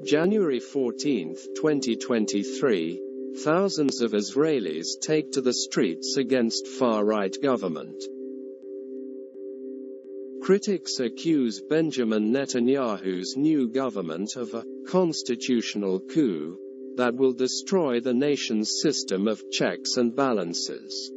January 14, 2023, thousands of Israelis take to the streets against far-right government. Critics accuse Benjamin Netanyahu's new government of a constitutional coup that will destroy the nation's system of checks and balances.